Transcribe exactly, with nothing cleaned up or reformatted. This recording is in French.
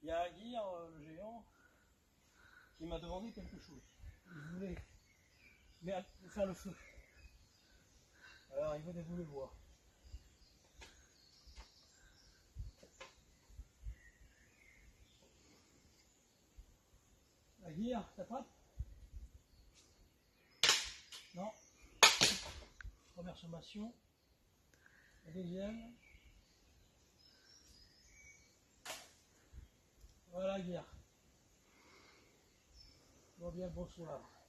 Il y a Aguirre, euh, le géant, qui m'a demandé quelque chose. Il voulait mais, faire le feu. Alors il veut des boules de bois. Aguirre, t'attrapes? Non. Première sommation. La deuxième. Voilà Aguirre. Bon bien, bonsoir.